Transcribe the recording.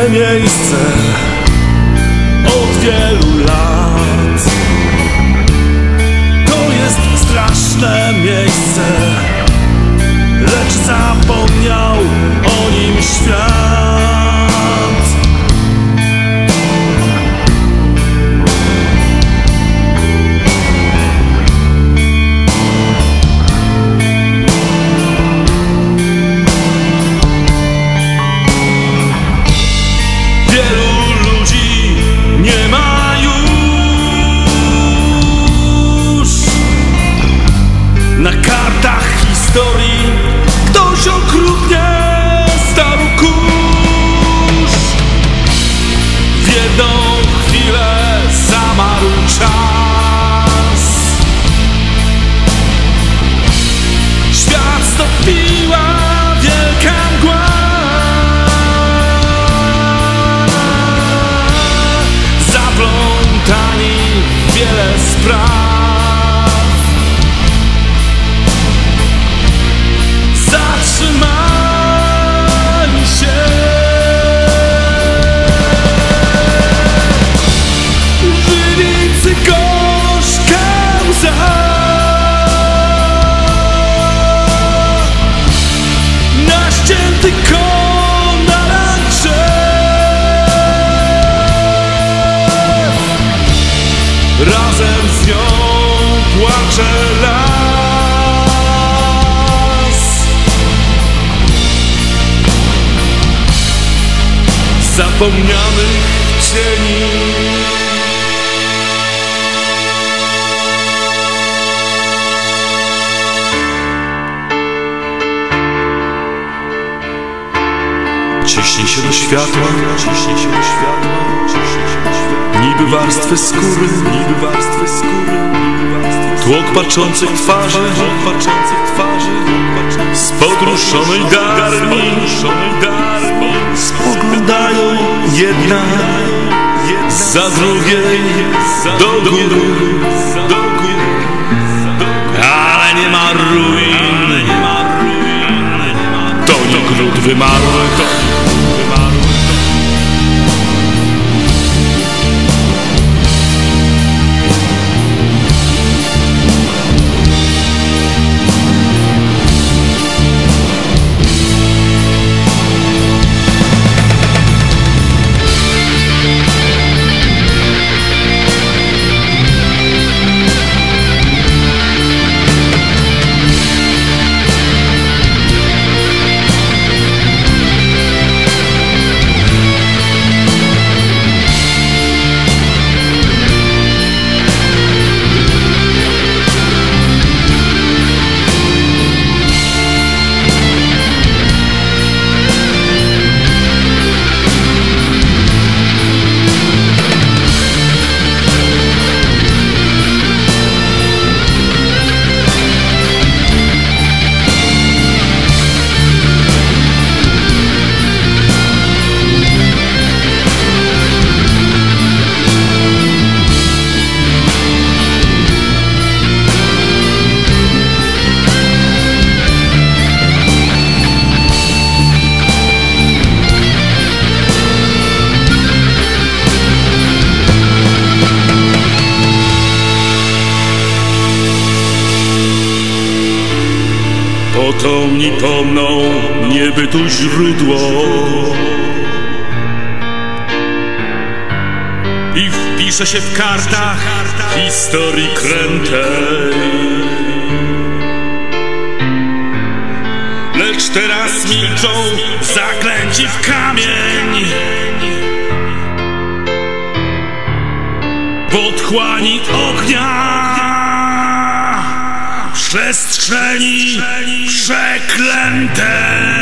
miejsce od wielu lat. To jest straszne miejsce, lecz zapomniał o nim świat. Na kartach historii ktoś okrutnie starł kurz. W jedną chwilę zamarł czas. Świat stopiła wielka mgła. Zaplątani w wiele spraw. Zatrzymali się. Żywicy gorzka łza. Na ścięty konar drzew. Razem z nią płacze las. Zapomnianych cieni. Ciśnie się do światła, niby warstwy skóry, tłok patrzących twarzy, z podruszonej darni. Spoglądają jedna za drugiej do góry, ale nie ma ruin. To nie gród wymarły. Potomni pomną niebytu źródło i wpisze się w kartach historii krętej. Lecz teraz milczą zaklęci w kamień, w otchłani ognia. Przestrzeni przeklęte.